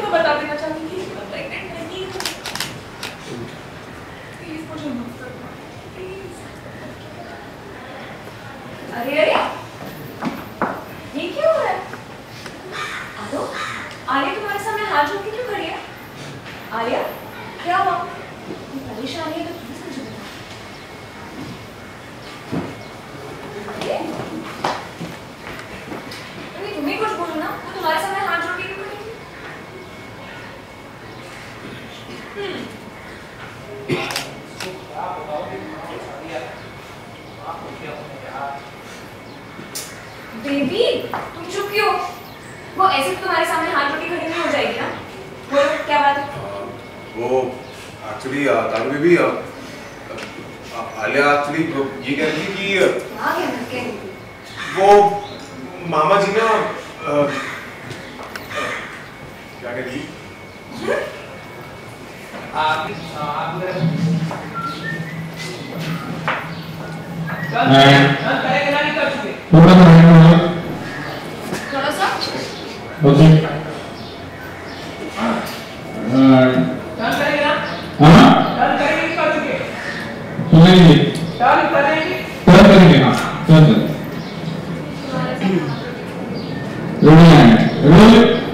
मैं बता देना चाहती थी कि मैं प्रेग्नेंट नहीं हूँ। प्लीज मुझे माफ करना, प्लीज। अरे अरे ये क्या हो रहा है? आलो, आर्या तुम्हारे सामने हाथ जोड़ के क्यों खड़ी है? आर्या क्या हुआ? परेशानी है तो प्लीज मुझे बता। अरे तुम्हें कुछ बोलो ना, वो तुम्हारे सामने हाथ जोड़ के क्यों खड़ी है? बेबी तुम चुप क्यों? वो ऐसे तो तुम्हारे सामने हाथ जोड़ के खड़ी नहीं हो जाएगी ना? बोलो क्या बात है? वो एक्चुअली तारू बेबी आलिया एक्चुअली ये कह रही थी कि क्या कहना कह रही थी? वो मामा जी ना क्या कह रही? थोड़ा सा ओके सुनेंगे टर्न करेंगे हाँ टर्न करेंगे रोलिंग